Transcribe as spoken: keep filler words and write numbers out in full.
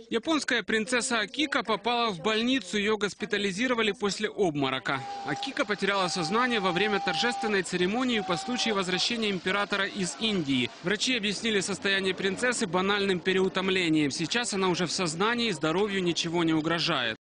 Японская принцесса Акика попала в больницу, ее госпитализировали после обморока. Акика потеряла сознание во время торжественной церемонии по случаю возвращения императора из Индии. Врачи объяснили состояние принцессы банальным переутомлением. Сейчас она уже в сознании, здоровью ничего не угрожает.